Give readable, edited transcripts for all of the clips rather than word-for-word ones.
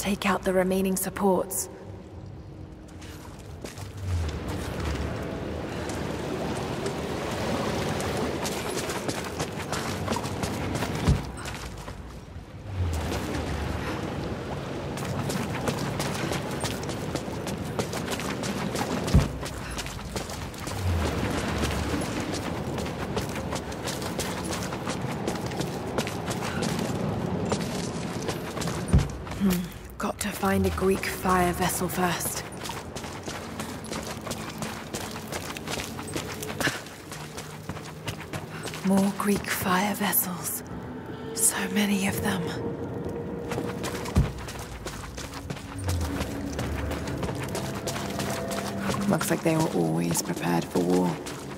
take out the remaining supports. Got to find a Greek fire vessel first. More Greek fire vessels. So many of them. Looks like they were always prepared for war.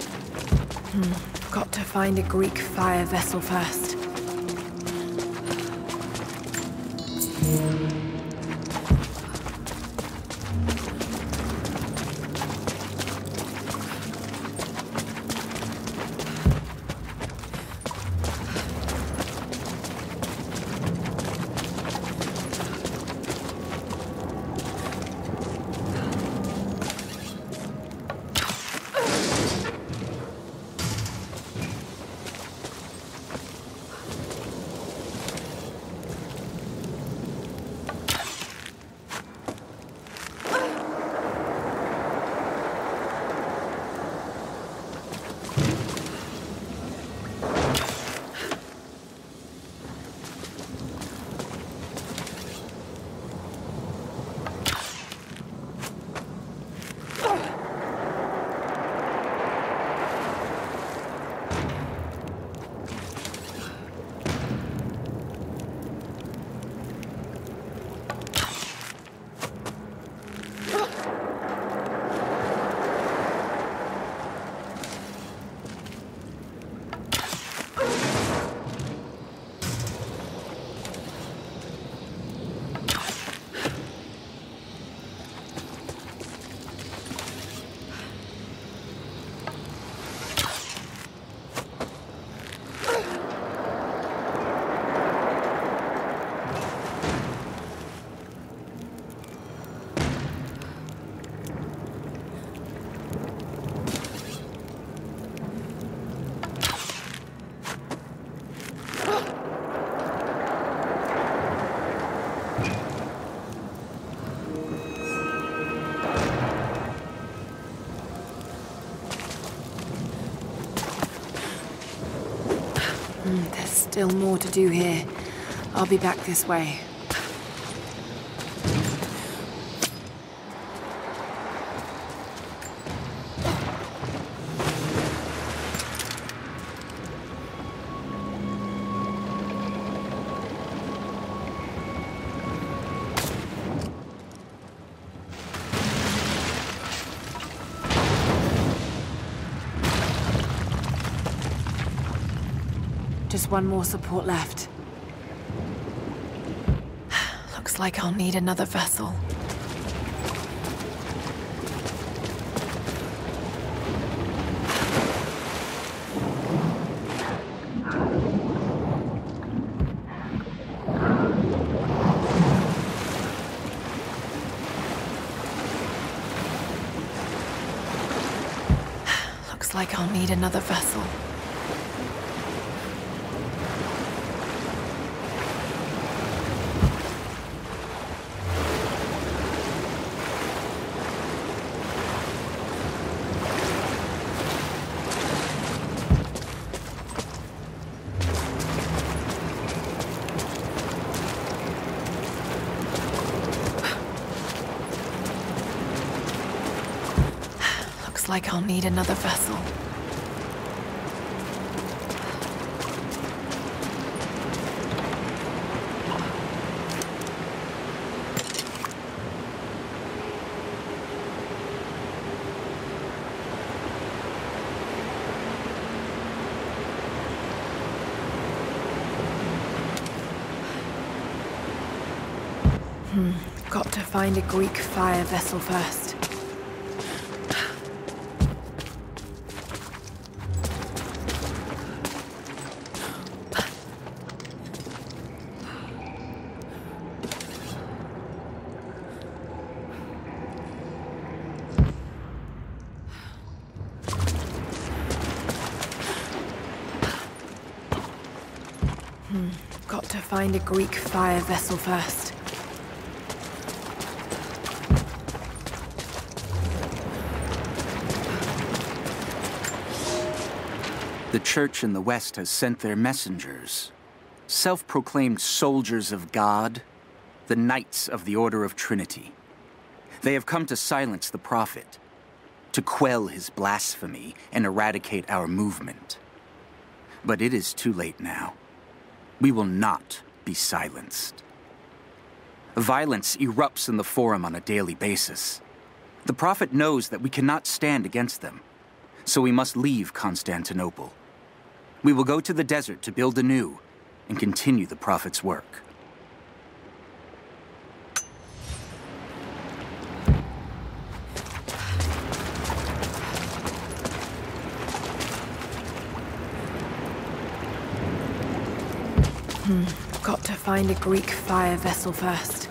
Got to find a Greek fire vessel first. There's still more to do here. I'll be back this way. Just one more support left. Looks like I'll need another vessel. Looks like I'll need another vessel. Like I'll need another vessel. Got to find a Greek fire vessel first. Got to find a Greek fire vessel first. The church in the West has sent their messengers, self-proclaimed soldiers of God, the Knights of the Order of Trinity. They have come to silence the prophet, to quell his blasphemy and eradicate our movement. But it is too late now. We will not be silenced. Violence erupts in the Forum on a daily basis. The prophet knows that we cannot stand against them, so we must leave Constantinople. We will go to the desert to build anew and continue the prophet's work. Got to find a Greek fire vessel first.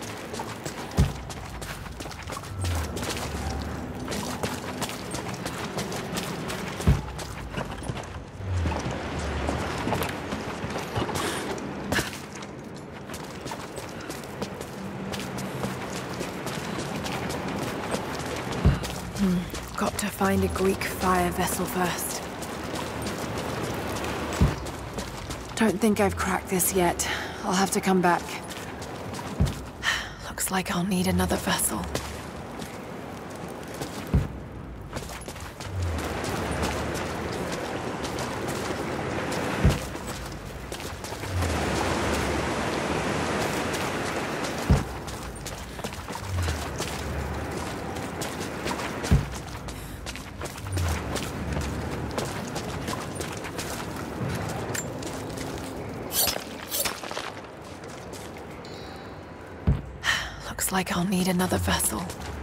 Got to find a Greek fire vessel first. Don't think I've cracked this yet. I'll have to come back. Looks like I'll need another vessel. Looks like I'll need another vessel.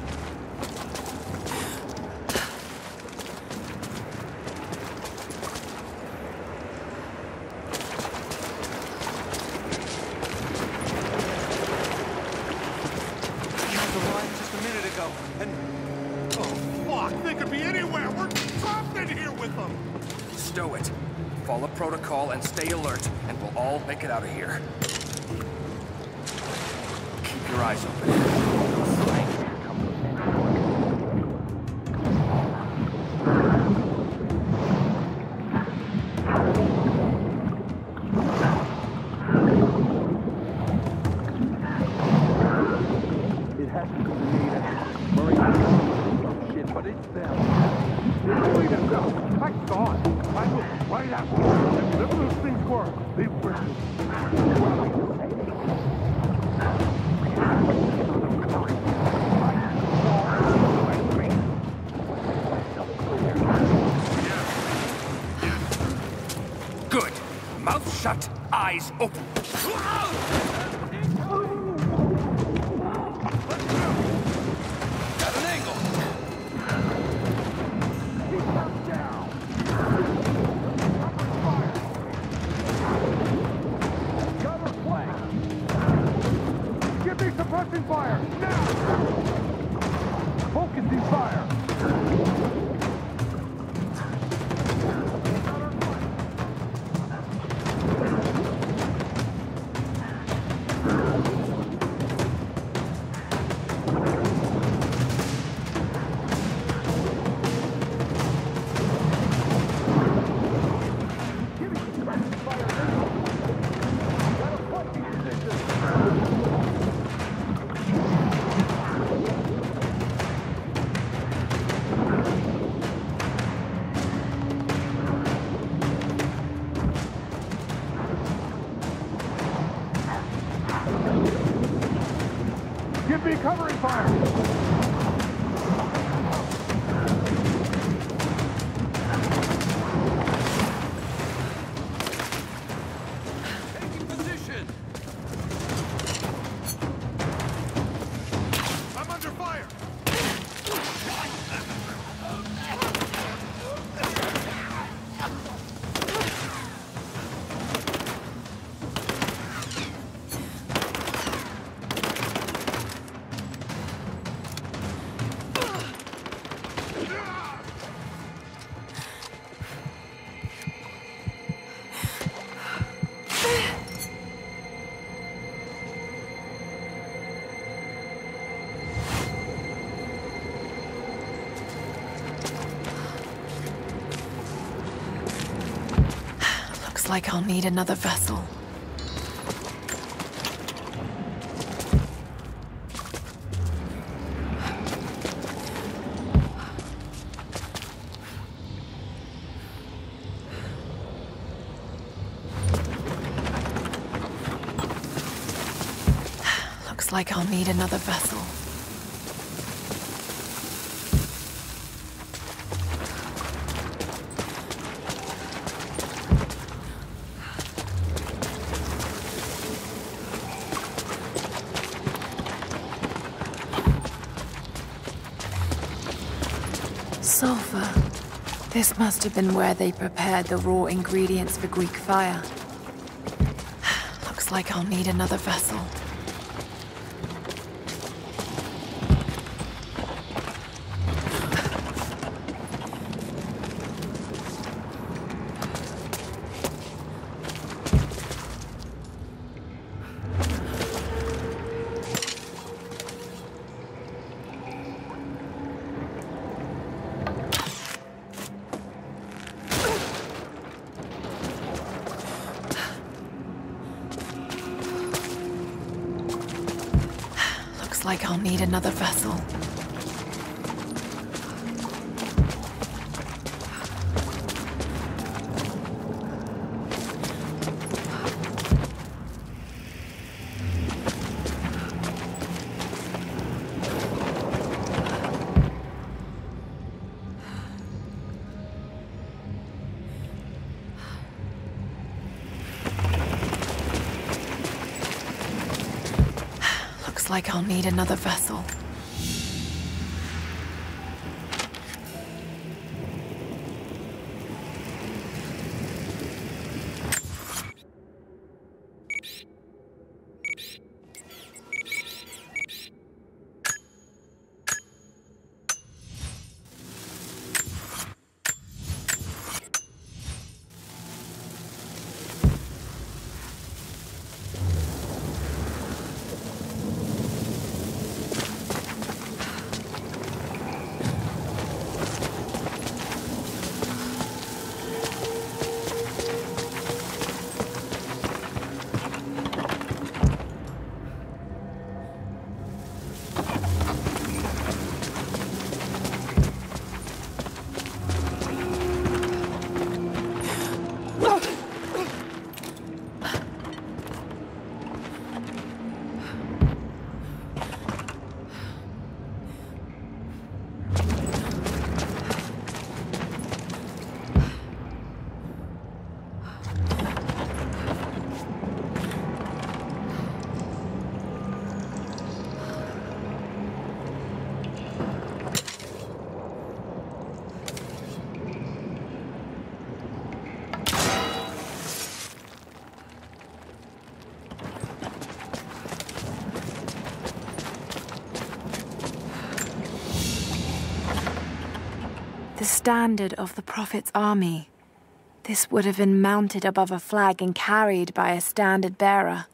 Stow it. Follow protocol and stay alert, and we'll all make it out of here. Keep your eyes open. Good. Mouth shut, eyes open. Got an angle. Down. Cover flank. Give me suppressing fire now. Focusing fire. Give me covering fire! Taking position! I'm under fire! Looks like I'll need another vessel. Looks like I'll need another vessel. Sulfur. This must have been where they prepared the raw ingredients for Greek fire. Looks like I'll need another vessel. Like I'll need another vessel. Like I'll need another vessel. The standard of the Prophet's army. This would have been mounted above a flag and carried by a standard bearer.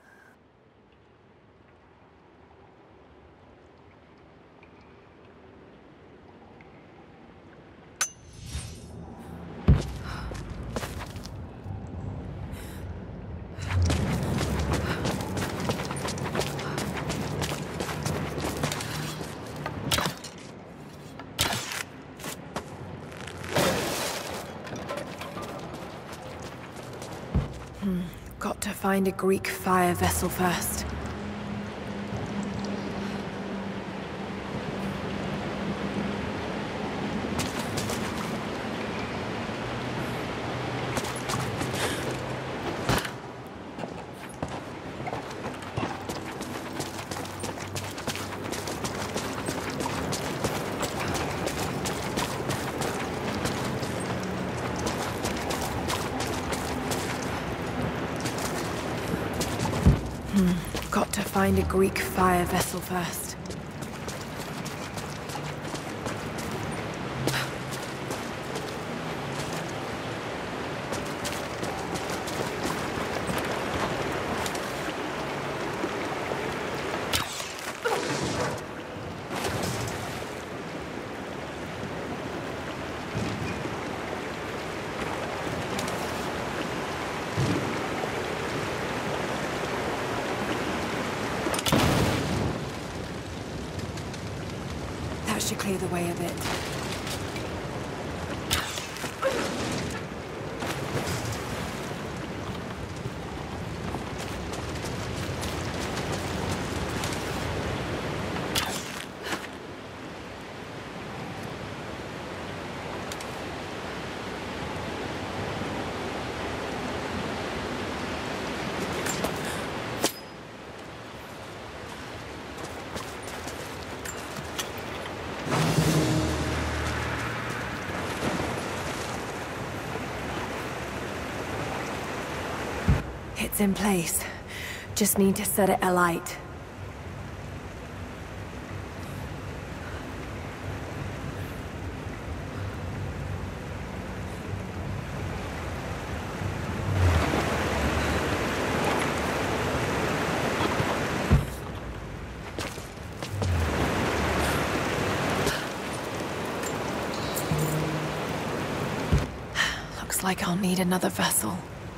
Got to find a Greek fire vessel first. Got to find a Greek fire vessel first. pay the way a bit. It's in place. Just need to set it alight. Looks like I'll need another vessel.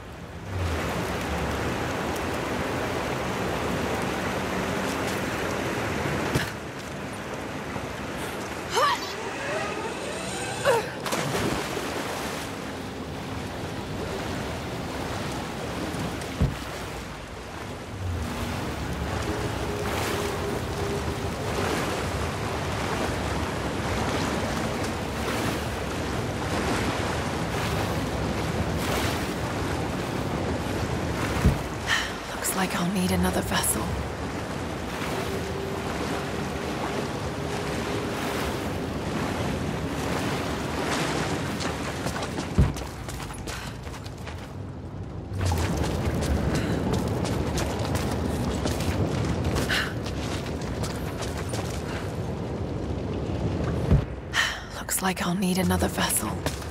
Like I'll need another vessel. Looks like I'll need another vessel.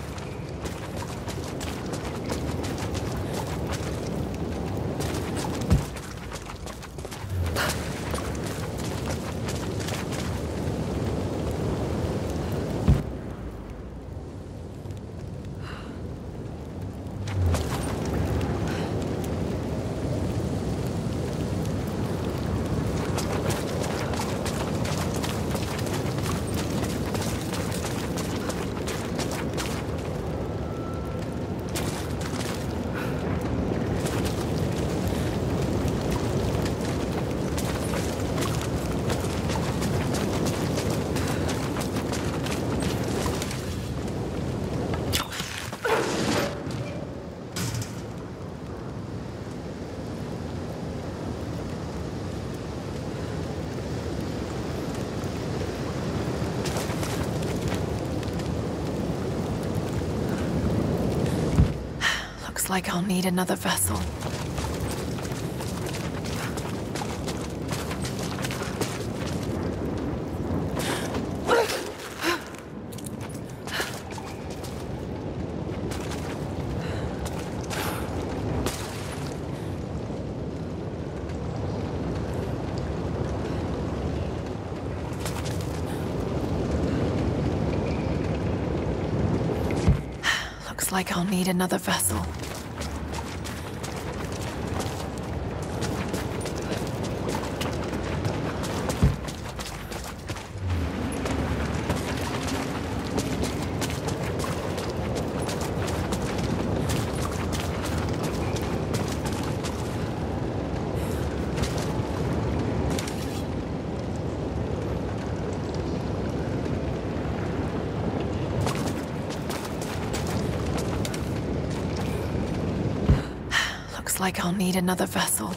Looks like I'll need another vessel. Looks like I'll need another vessel. Looks like I'll need another vessel.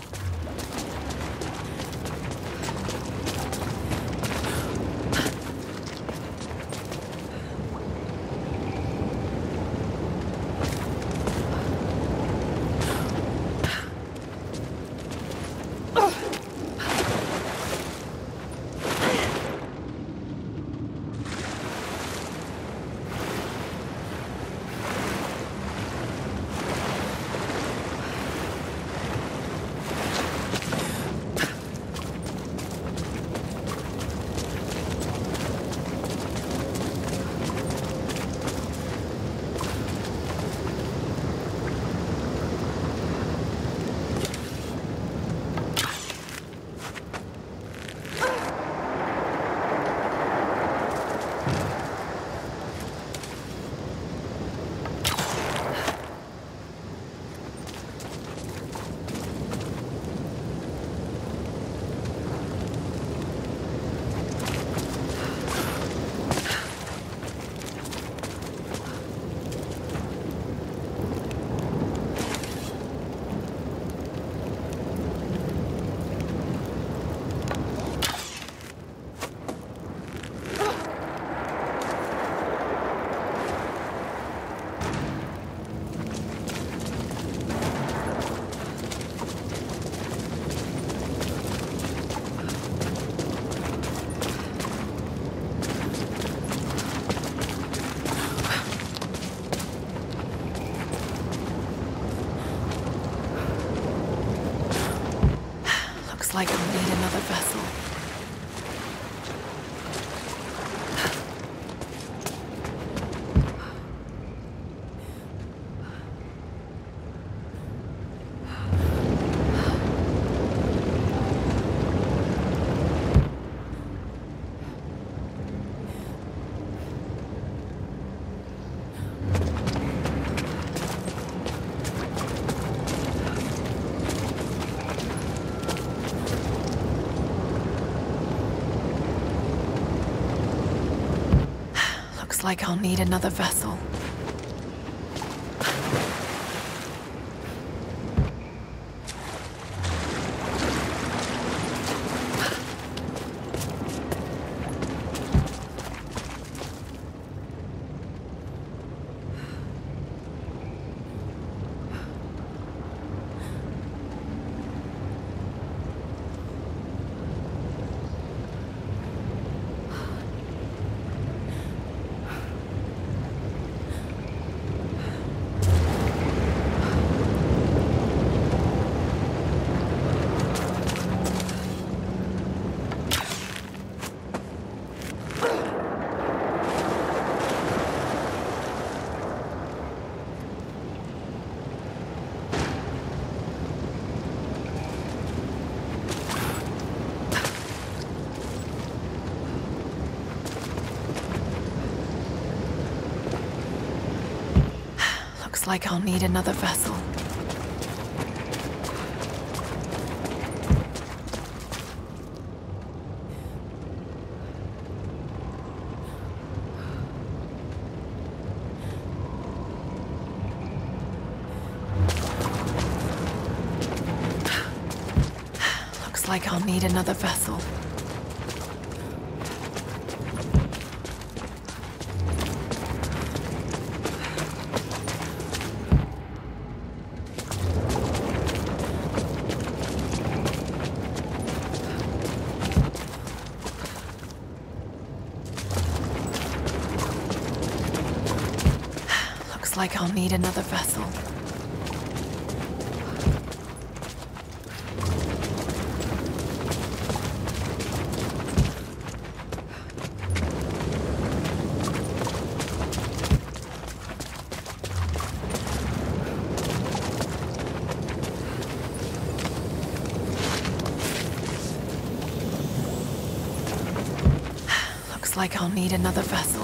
like I'll need another vessel. Looks like I'll need another vessel. Looks like I'll need another vessel. Looks like I'll need another vessel. Looks like I'll need another vessel. Looks like I'll need another vessel.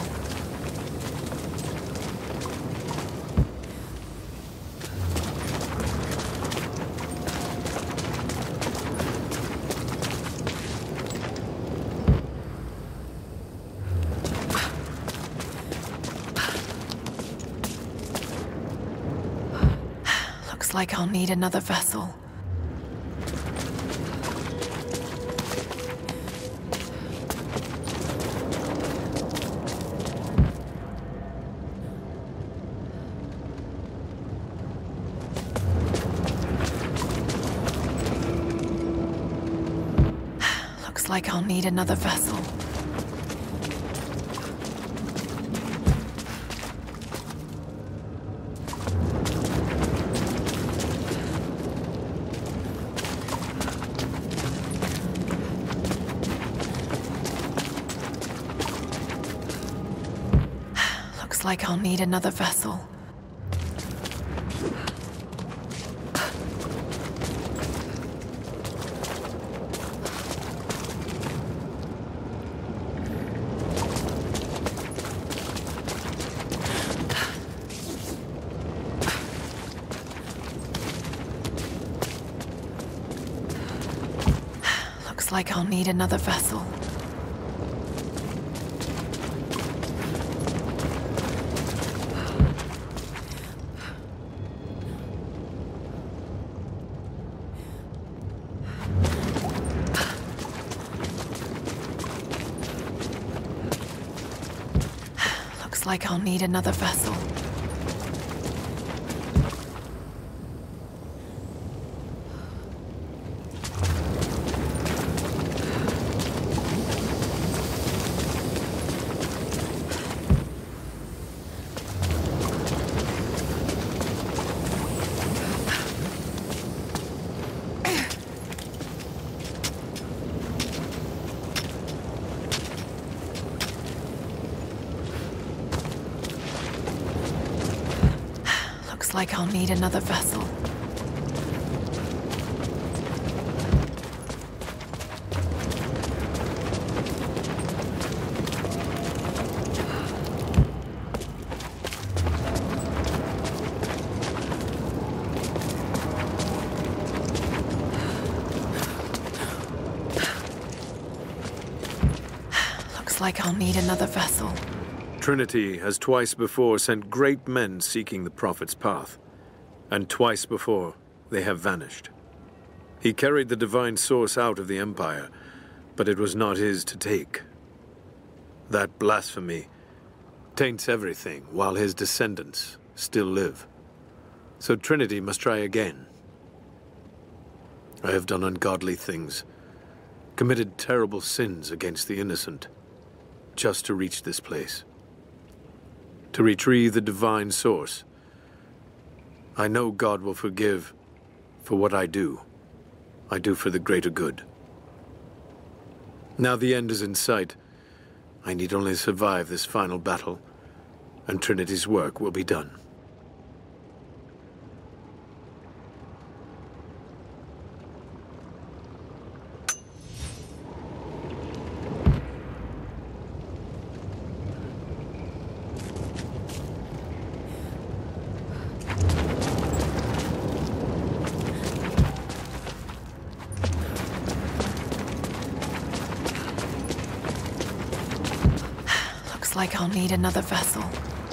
Looks like I'll need another vessel. Looks like I'll need another vessel. Looks like I'll need another vessel. Looks like I'll need another vessel. Looks like I'll need another vessel. Looks like I'll need another vessel. Looks like I'll need another vessel. Trinity has twice before sent great men seeking the Prophet's path, and twice before they have vanished. He carried the divine source out of the Empire, but it was not his to take. That blasphemy taints everything while his descendants still live. So Trinity must try again. I have done ungodly things, committed terrible sins against the innocent, just to reach this place. To retrieve the divine source. I know God will forgive for what I do. I do for the greater good. Now the end is in sight. I need only survive this final battle, and Trinity's work will be done. Looks like I'll need another vessel.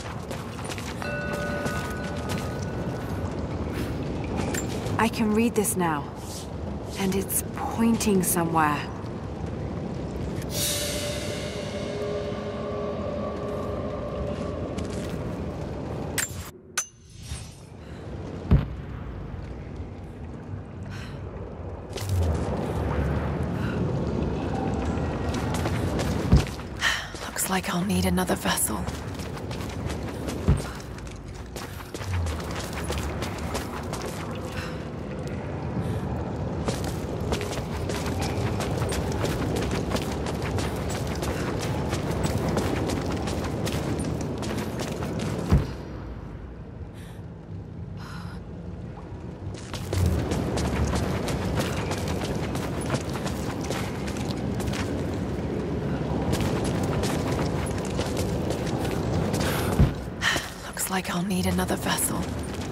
I can read this now, and it's pointing somewhere. Looks like I'll need another vessel. Like I'll need another vessel.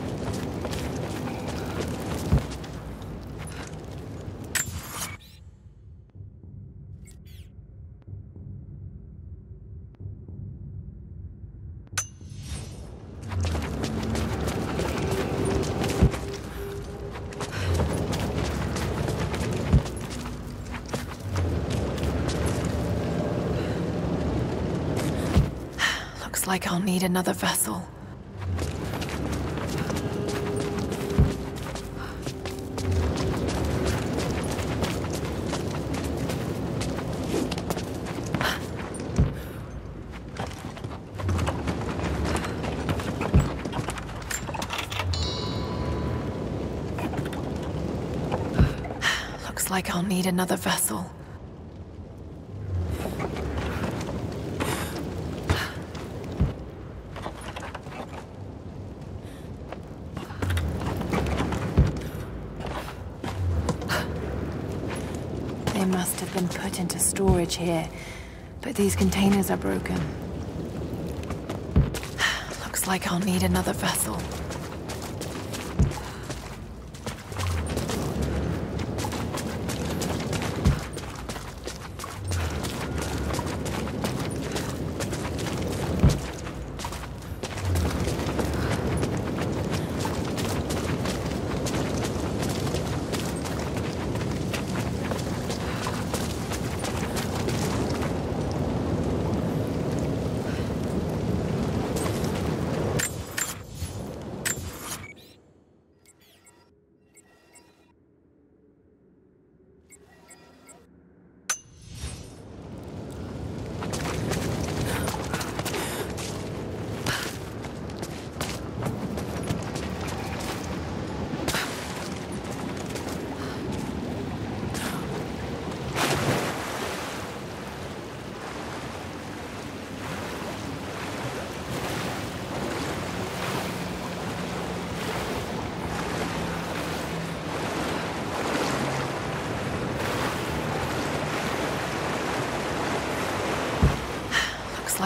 Looks like I'll need another vessel. Looks like I'll need another vessel. They must have been put into storage here, but these containers are broken. Looks like I'll need another vessel.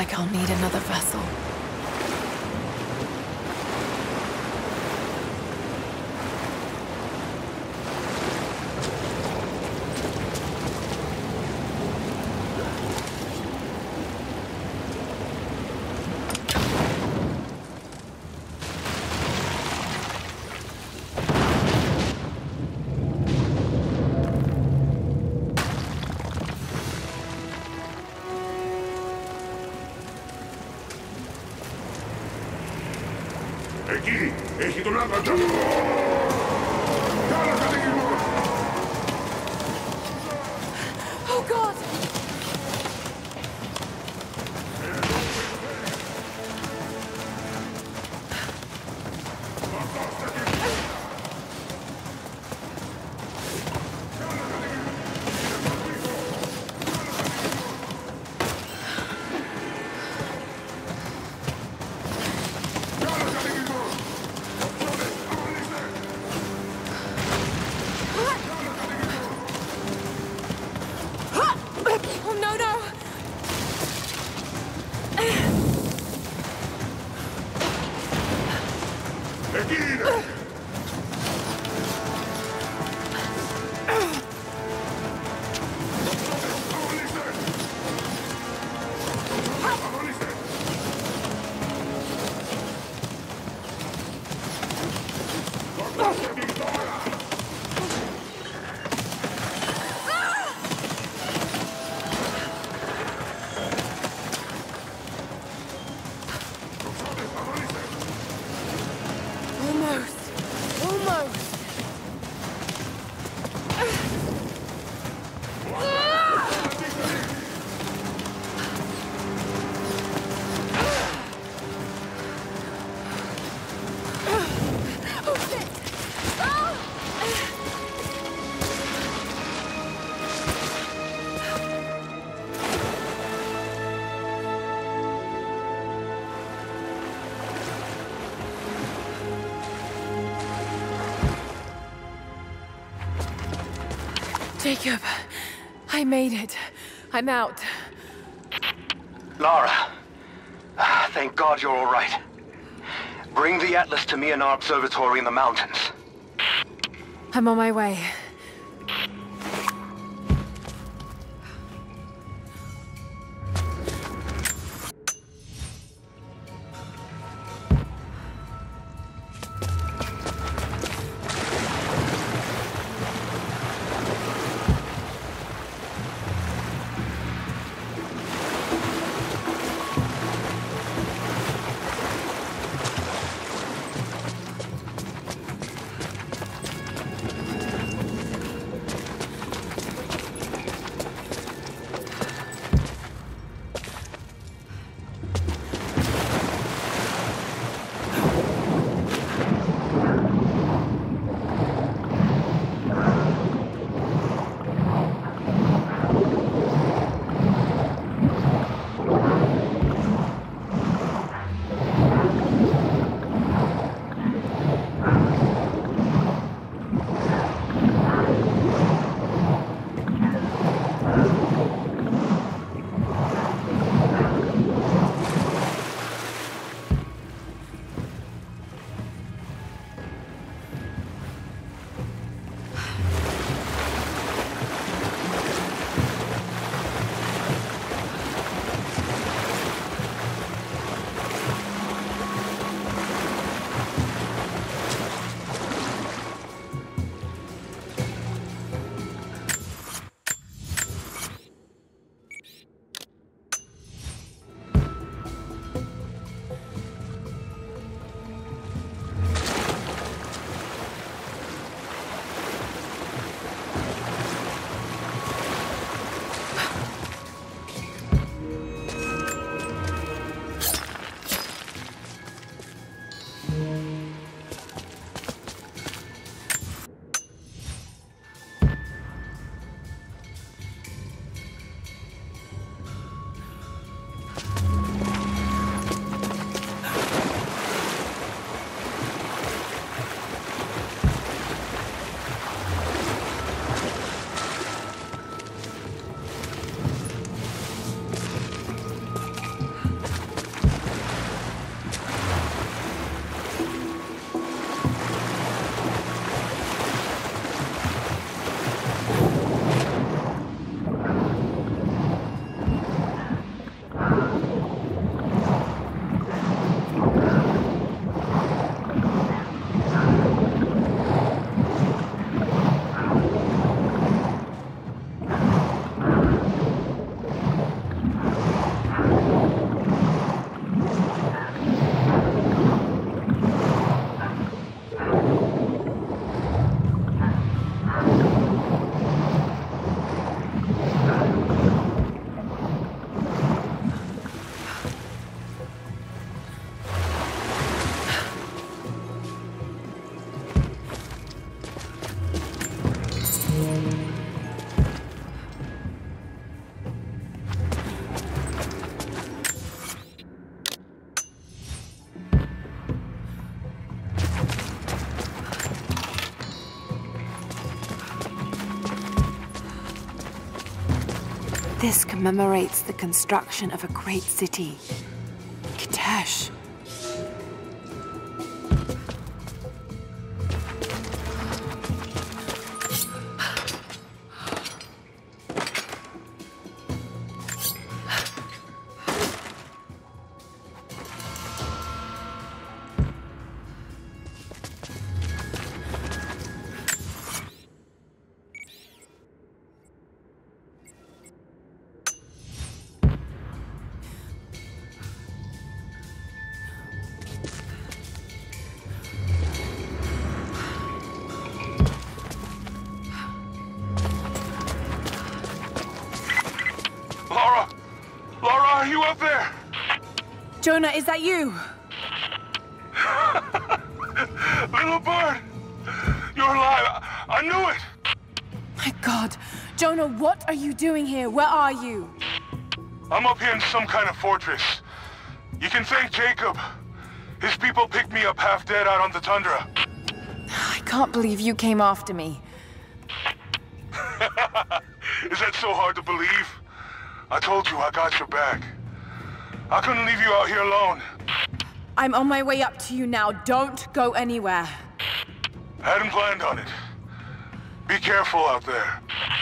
like I'll need another vessel. Εκεί! Έχει τον άπατο! Καλά, Καλlian! Oh God! Oh no, no! Εκεί είναι! Almost. Almost. Oh shit! Ah! Jacob, I made it. I'm out. Lara. Thank God you're all right. Bring the Atlas to me in our observatory in the mountains. I'm on my way. This commemorates the construction of a great city. Kitesh. Lara! Lara, are you up there? Jonah, is that you? Little bird! You're alive! I knew it! My God. Jonah, what are you doing here? Where are you? I'm up here in some kind of fortress. You can thank Jacob. His people picked me up half dead out on the tundra. I can't believe you came after me. Is that so hard to believe? I told you I got your back. I couldn't leave you out here alone. I'm on my way up to you now. Don't go anywhere. Hadn't planned on it. Be careful out there.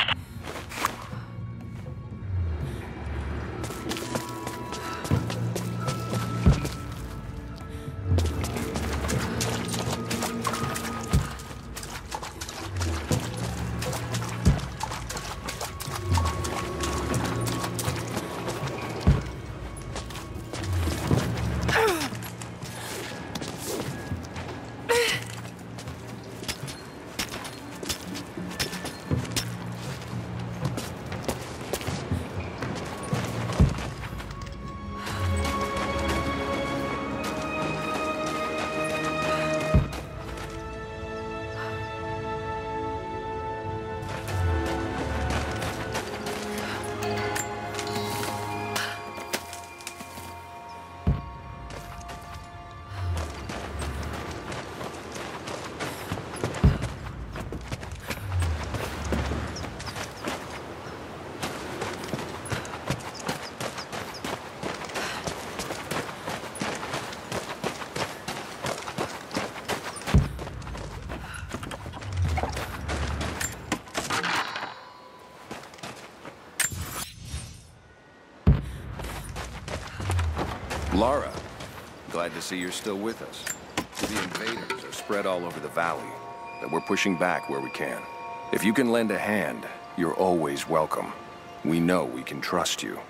Lara, glad to see you're still with us. The invaders are spread all over the valley, but we're pushing back where we can. If you can lend a hand, you're always welcome. We know we can trust you.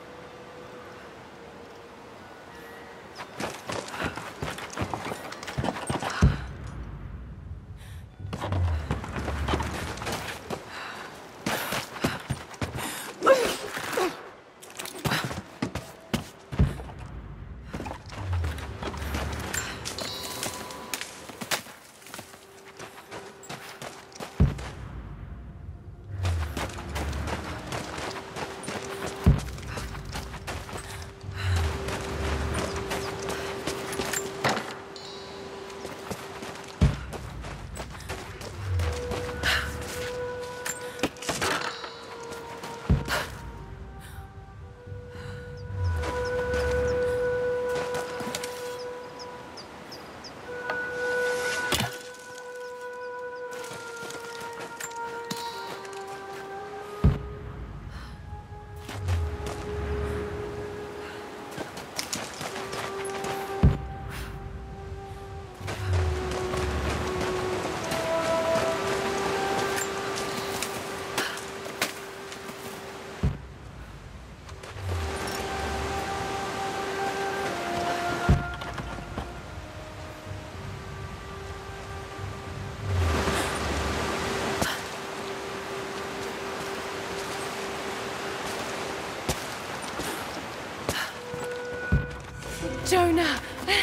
Jonah!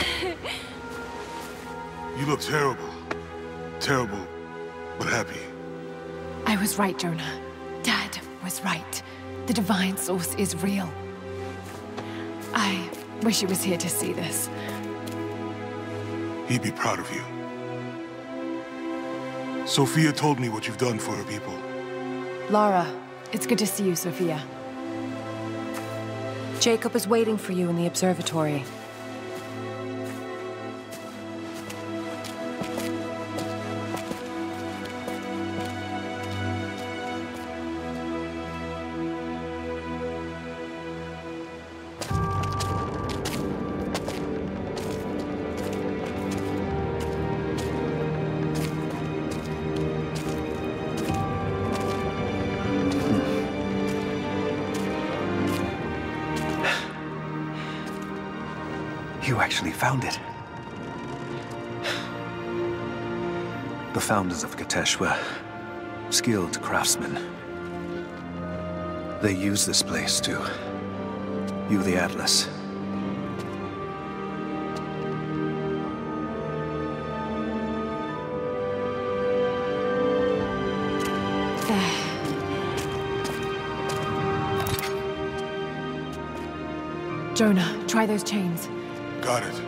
You look terrible. Terrible, but happy. I was right, Jonah. Dad was right. The divine source is real. I wish he was here to see this. He'd be proud of you. Sophia told me what you've done for her people. Lara, it's good to see you, Sophia. Jacob is waiting for you in the observatory. You actually found it. The founders of Kitezh were skilled craftsmen. They used this place to view the Atlas. Jonah, try those chains. Got it.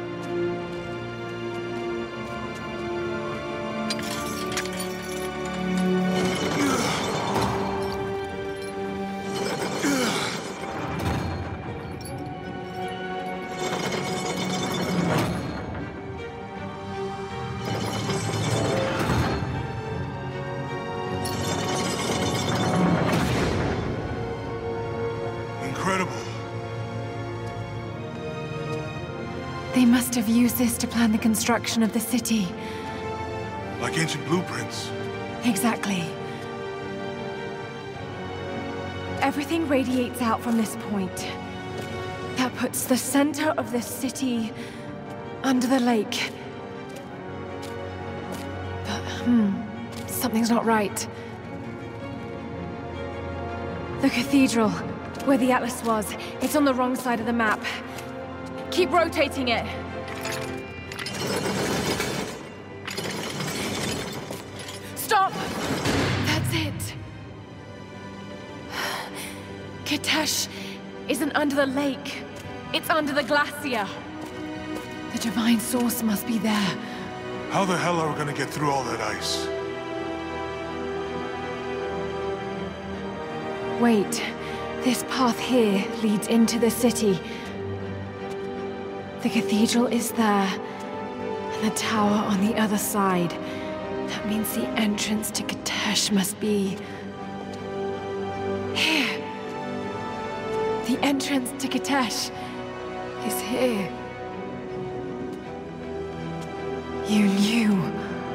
Incredible. They must have used this to plan the construction of the city. Like ancient blueprints. Exactly. Everything radiates out from this point. That puts the center of the city under the lake. But, something's not right. The cathedral, where the Atlas was, it's on the wrong side of the map. Keep rotating it. Stop! That's it. Kitezh isn't under the lake. It's under the glacier. The divine source must be there. How the hell are we gonna get through all that ice? Wait. This path here leads into the city. The cathedral is there, and the tower on the other side. That means the entrance to Kitezh must be... here. The entrance to Kitezh is here. You knew.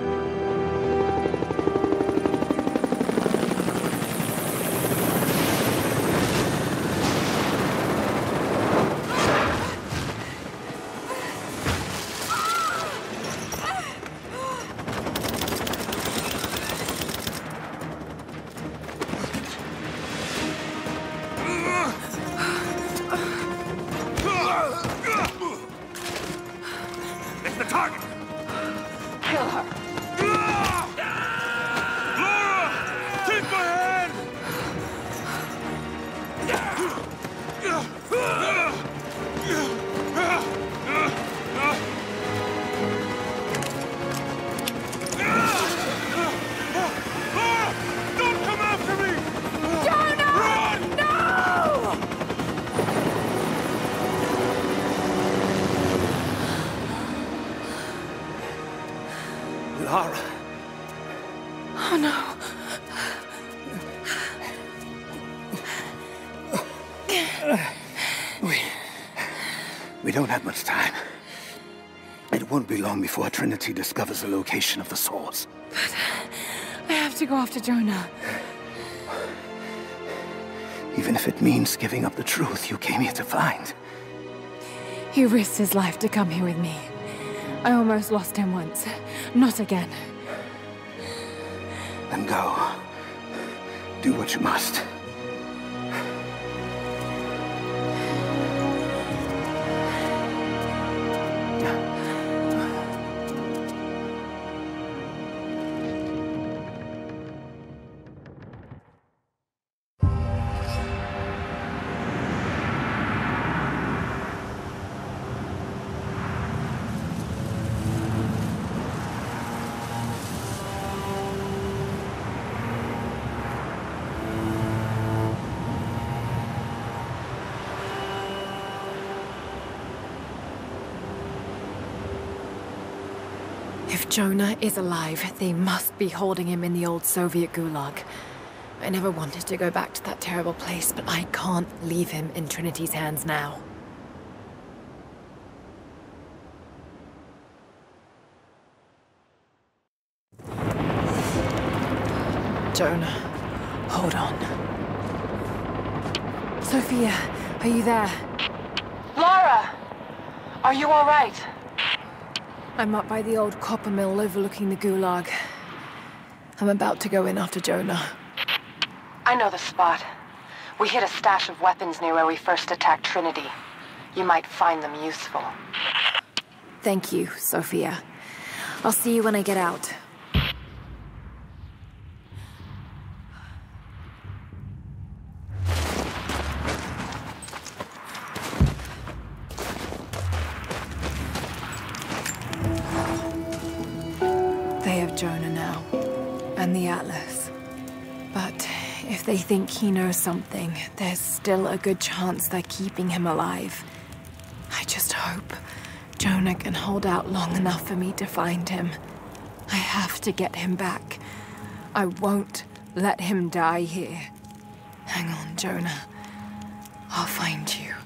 Lara. Oh no. We don't have much time. It won't be long before Trinity discovers the location of the source. But I have to go after Jonah. Even if it means giving up the truth you came here to find. He risked his life to come here with me. I almost lost him once. Not again. Then go. Do what you must. If Jonah is alive, they must be holding him in the old Soviet gulag. I never wanted to go back to that terrible place, but I can't leave him in Trinity's hands now. Jonah, hold on. Sophia, are you there? Lara! Are you all right? I'm up by the old copper mill overlooking the gulag. I'm about to go in after Jonah. I know the spot. We hid a stash of weapons near where we first attacked Trinity. You might find them useful. Thank you, Sophia. I'll see you when I get out. They have Jonah now, and the Atlas. But if they think he knows something, there's still a good chance they're keeping him alive. I just hope Jonah can hold out long enough for me to find him. I have to get him back. I won't let him die here. Hang on, Jonah. I'll find you.